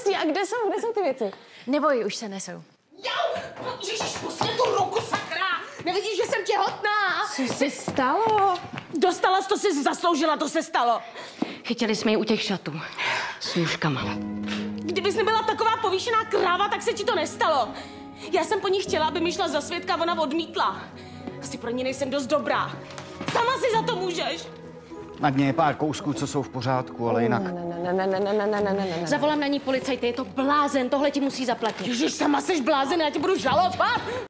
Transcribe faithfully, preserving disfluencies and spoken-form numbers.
Jasně, a kde jsou, kde jsou ty věci? Neboj, už se nesou. Jau! Ježiš, pustil tu ruku, sakra! Nevidíš, že jsem těhotná? Co se stalo? Dostala jsi, to jsi zasloužila, to se stalo. Chytili jsme ji u těch šatů. S nůžkama. Kdybys nebyla taková povýšená kráva, tak se ti to nestalo. Já jsem po ní chtěla, aby mi šla za svědka a ona odmítla. Asi pro ní nejsem dost dobrá. Sama si za to můžeš. Na dně je pár kousků, co jsou v pořádku, ale jinak... Ne, ne, ne, ne, ne, ne, ne, ne, ne, ne. Zavolám na ní policajty, je to blázen, tohle ti musí zaplatit. Ježiš, sama seš blázen, já tě budu žalovat.